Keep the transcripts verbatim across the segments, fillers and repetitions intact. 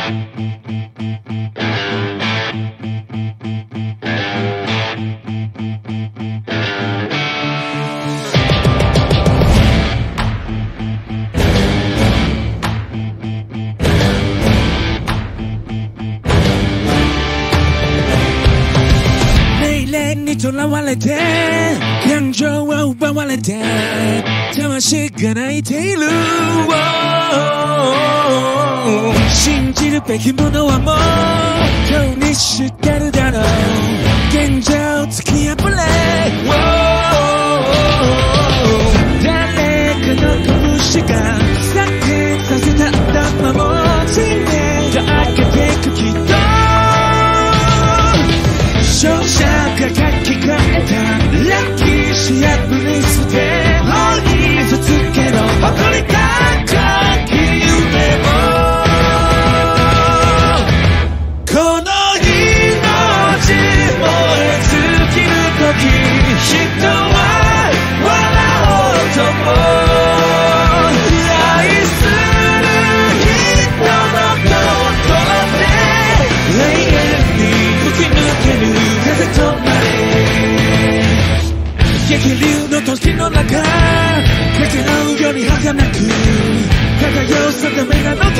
にとらわれて感情を奪われて魂が泣いている信じるべきものはもうとにしてるだろう現状突き破れ誰かの拳が叫させた頭も地面が開けてくきっと勝者が書き換えた歴史破り捨て法にぶつけろ誇り高き夢をこの命燃え尽きる時人は笑おうとも愛する人の心で永遠に吹き抜ける激流の時の中儚うより儚く輝う定めなのか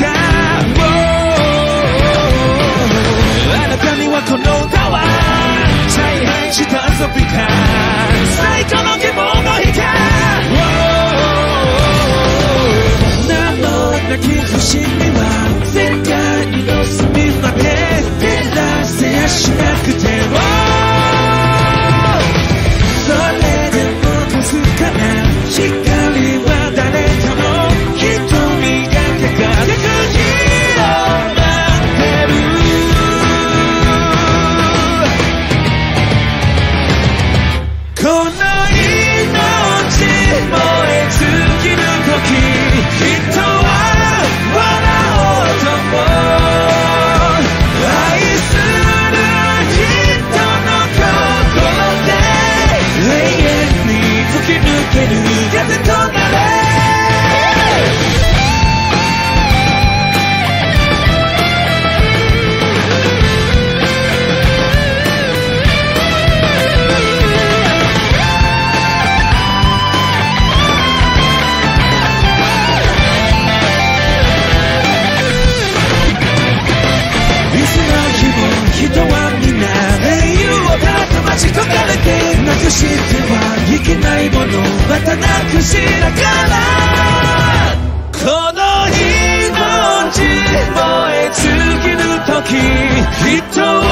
あなたにはこの歌は大変した遊びか最高の希望の日か名もなき不思議は世界の隅まで照らせやしなくてもそれでもかすかな光は誰かの瞳が輝く日を待ってるこの命燃え尽きる時人は笑おうとも愛する人の心で永遠に吹き抜ける風となれいつの日も人はみんな英雄をたた待ち焦がれてなくしてはいけないものまたなくしながらこの命燃え尽きる時人は